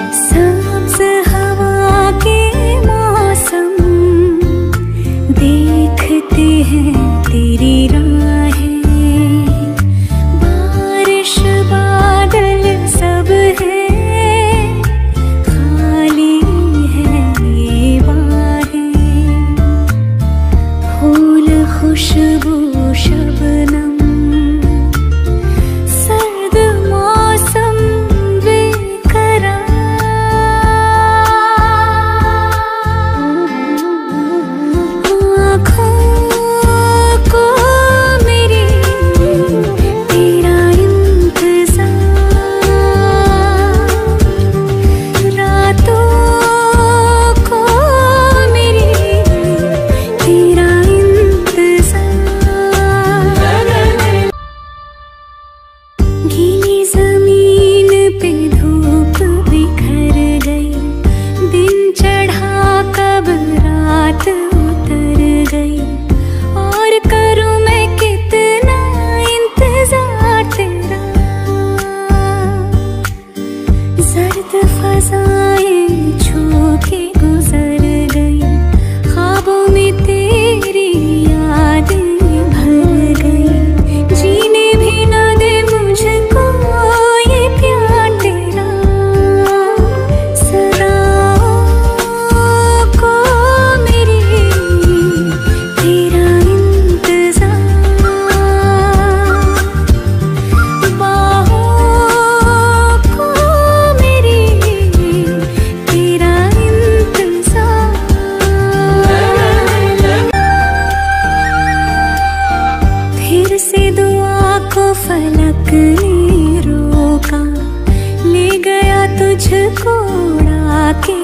सब्ज हवा के मौसम देखते हैं तेरी राहें, बारिश बादल सब है, खाली है ये बाहें, फूल खुशबू शबनम, सर्द मौसम बेकरार, आँखों को मेरी तेरा इंतजार, रातों को मेरी तेरा इंतजार, गीली जमीन पे धूप बिखर गई, दिन चढ़ा कब रात उतर गई, और करूं मैं कितना इंतजार तेरा, जर्द फज़ाएं छू के गुजर गई, ख्वाबों में तेरी यादें भर गई, जीने भी न दे मुझको ये प्यार तेरा, सदाओं को मेरी तेरा इंतजार, बाहों को मेरी तेरा इंतजार। फिर से दुआ को फलक ने रोका, ले गया तुझको उड़ा के